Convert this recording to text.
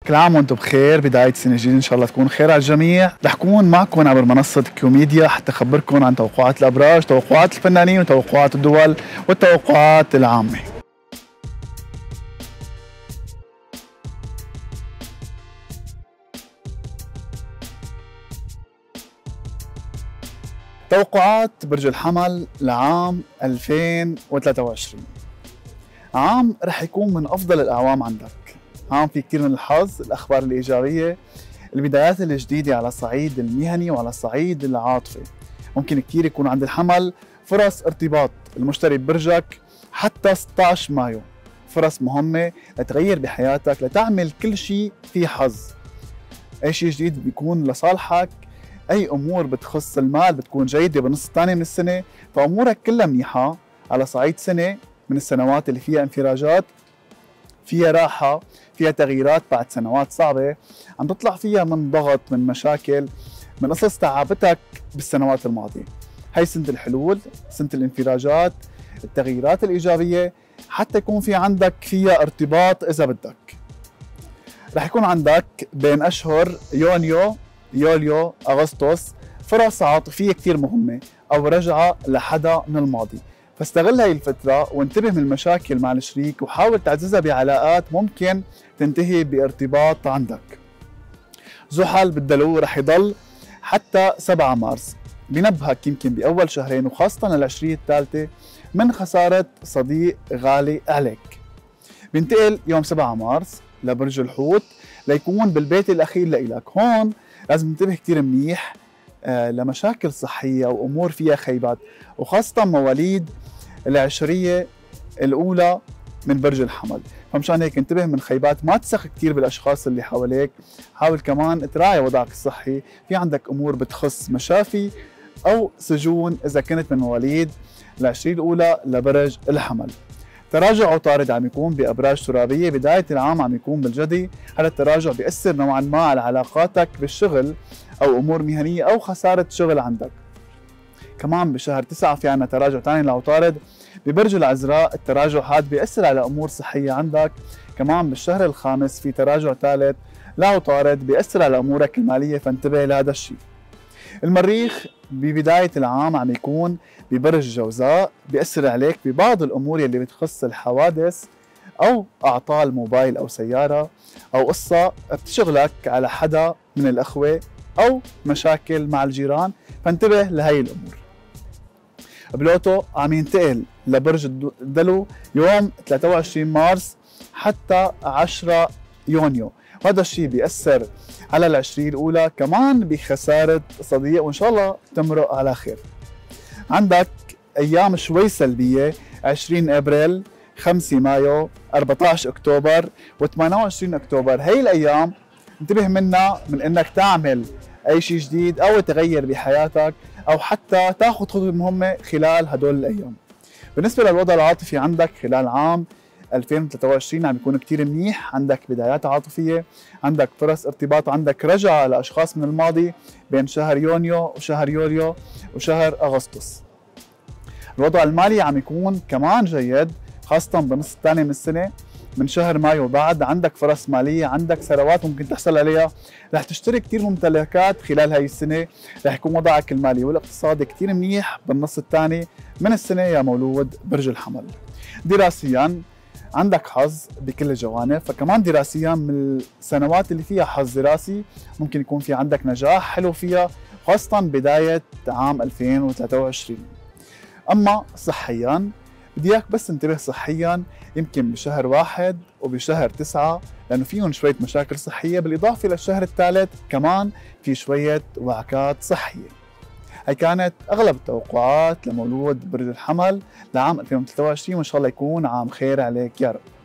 كل عام وانتم بخير. بداية سنة جديدة ان شاء الله تكون خير على الجميع. رح كون معكم عبر منصة كيوميديا حتى اخبركم عن توقعات الابراج، توقعات الفنانين، وتوقعات الدول، والتوقعات العامة. توقعات برج الحمل لعام 2023. عام رح يكون من افضل الاعوام عندك. عام في كثير من الحظ، الاخبار الايجابيه، البدايات الجديده على الصعيد المهني وعلى الصعيد العاطفي. ممكن كثير يكون عند الحمل فرص ارتباط المشتري ببرجك حتى 16 مايو. فرص مهمه لتغير بحياتك، لتعمل كل شيء في حظ. اي شيء جديد بيكون لصالحك. اي امور بتخص المال بتكون جيده بالنص الثاني من السنه، فامورك كلها منيحه على صعيد سنه من السنوات اللي فيها انفراجات، فيها راحه، فيها تغييرات بعد سنوات صعبه عم تطلع فيها من ضغط، من مشاكل، من قصص تعبتك بالسنوات الماضيه. هي سنه الحلول، سنه الانفراجات، التغييرات الايجابيه، حتى يكون في عندك فيها ارتباط اذا بدك. رح يكون عندك بين اشهر يوليو اغسطس فرص عاطفيه كثير مهمه او رجعه لحدا من الماضي، فاستغل هاي الفتره وانتبه من المشاكل مع الشريك وحاول تعززها بعلاقات ممكن تنتهي بارتباط عندك. زحل بالدلو رح يضل حتى 7 مارس، بنبهك يمكن باول شهرين وخاصه العشريه الثالثه من خساره صديق غالي عليك. بينتقل يوم 7 مارس لبرج الحوت ليكون بالبيت الاخير لإلك. هون لازم تنتبه كثير منيح لمشاكل صحيه وامور فيها خيبات، وخاصه مواليد العشريه الاولى من برج الحمل. فمشان هيك انتبه من خيبات، ما تثق كثير بالاشخاص اللي حواليك. حاول كمان تراعي وضعك الصحي، في عندك امور بتخص مشافي او سجون اذا كنت من مواليد العشريه الاولى لبرج الحمل. تراجع عطارد عم يكون بابراج ترابيه، بدايه العام عم يكون بالجدي. هذا التراجع بيأثر نوعا ما على علاقاتك بالشغل او امور مهنيه او خساره شغل عندك. كمان بشهر 9 في عنا تراجع ثاني لعطارد ببرج العذراء. التراجع هذا بيأثر على امور صحيه عندك. كمان بالشهر الخامس في تراجع ثالث لعطارد بيأثر على امورك الماليه، فانتبه لهذا الشيء. المريخ ببداية العام عم يكون ببرج الجوزاء، بيأثر عليك ببعض الأمور اللي بتخص الحوادث أو أعطال موبايل أو سيارة أو قصة بتشغلك على حدا من الأخوة أو مشاكل مع الجيران، فانتبه لهي الأمور. بلوتو عم ينتقل لبرج الدلو يوم 23 مارس حتى 10 يونيو، وهذا الشيء بيأثر على العشرية الأولى، كمان بخسارة صديق، وإن شاء الله تمرق على خير. عندك أيام شوي سلبية: 20 أبريل، 5 مايو، 14 أكتوبر، و28 أكتوبر. هي الأيام انتبه منها من إنك تعمل أي شيء جديد أو تغير بحياتك أو حتى تاخذ خطوة مهمة خلال هدول الأيام. بالنسبة للوضع العاطفي عندك خلال عام 2023 عم يكون كتير منيح. عندك بدايات عاطفية، عندك فرص ارتباط، عندك رجعة لأشخاص من الماضي بين شهر يونيو وشهر يوليو وشهر أغسطس. الوضع المالي عم يكون كمان جيد، خاصة بالنص الثاني من السنة. من شهر مايو بعد عندك فرص مالية، عندك ثروات ممكن تحصل عليها، رح تشتري كتير ممتلكات خلال هاي السنة. رح يكون وضعك المالي والاقتصادي كتير منيح بالنص الثاني من السنة يا مولود برج الحمل. دراسياً عندك حظ بكل الجوانب، فكمان دراسيا من السنوات اللي فيها حظ دراسي ممكن يكون في عندك نجاح حلو فيها، خاصة بداية عام 2023. أما صحيا بدي اياك بس انتبه صحيا، يمكن بشهر 1 وبشهر 9 لأنه فيهم شوية مشاكل صحية، بالإضافة للشهر الثالث كمان في شوية وعكات صحية. هي كانت أغلب التوقعات لمولود برج الحمل لعام 2023، وإن شاء الله يكون عام خير عليك يا رب.